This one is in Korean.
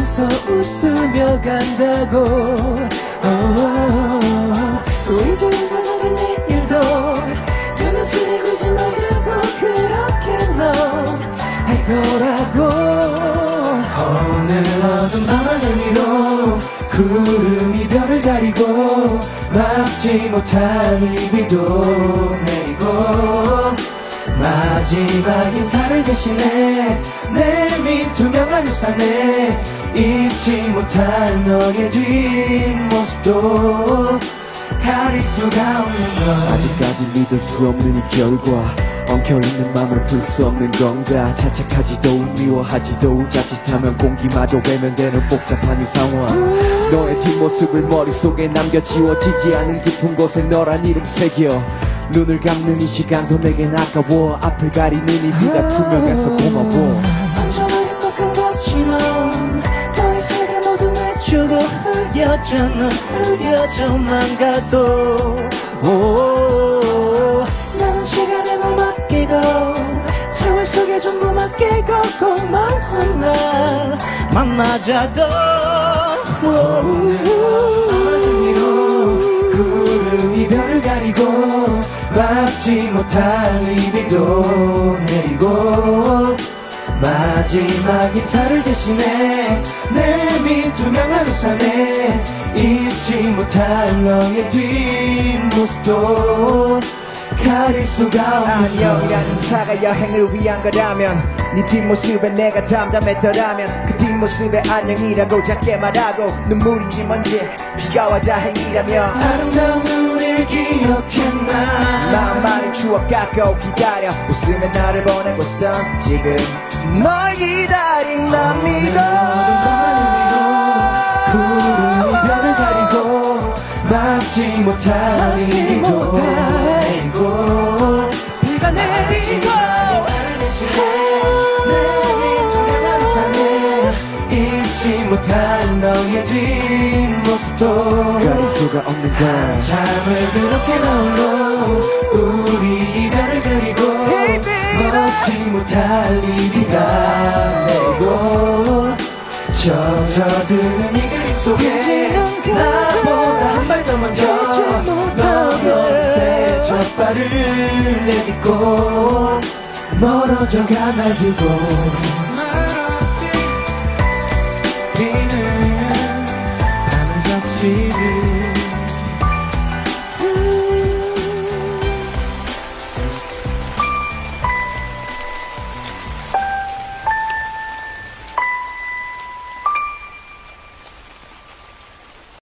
울면서 웃으며 간다고. 우리 지금 사는 내일도 눈을 쓰리고지 말자고 그렇게 넌 할 거라고. 오늘 어두운 밤하늘 위로 구름이 별을 가리고 막지 못할 비도 내리고 마지막 인사를 대신해 내민 투명한 우산에 잊지 못할 너의 뒷모습도 가릴 수가 없는 것. 아직까지 믿을 수 없는 이 결과 엉켜있는 맘을 풀 수 없는 건가. 자책하지도 미워하지도 자칫하면 공기마저 외면되는 복잡한 이 상황. 너의 뒷모습을 머릿속에 남겨 지워지지 않은 깊은 곳에 너란 이름 새겨. 눈을 감는 이 시간도 내겐 아까워. 앞을 가리는 이 비가 투명해서 고마워. 언제나 행복한 것처럼 너의 세계 모두 내주고 흐려져 넌 흐려져만 가도 나는 시간에 널 맡기고 세월 속에 전부 맡기고 꼭만 날 만나자도. 하늘 위로 구름이 별을 가리고 막지 못할 이 비도 내리고 마지막 인사를 대신해 내민 투명한 우산에 잊지 못할 너의 뒷모습도 가릴 수가 없는. 안녕이라는 사가 여행을 위한 거라면 네 뒷모습에 내가 담담했더라면 그 뒷모습에 안녕이라고 작게 말하고 눈물인지 뭔지 비가 와 다행이라며 아름다운 우릴 기억했나. 마음 많은 추억 깎고 기다려 웃으며 나를 보내고서 지금 널 기다린 난 믿어. 구름이 별을 가리고 막지 못할 이 비도 내리고 비가 내리고 내민 투명한 우산에 잊지 못할 너의 뒷모습도 가릴 수가 없는 걸. 잠을 그렇게 넣고 우리 이별을 그리고 걷지 못할 이 비가 내리고 젖어드는 이 그림 속에 나보다 한 발 더 먼저 넌 어느새 첫 발을 내딛고 멀어져가 날 두고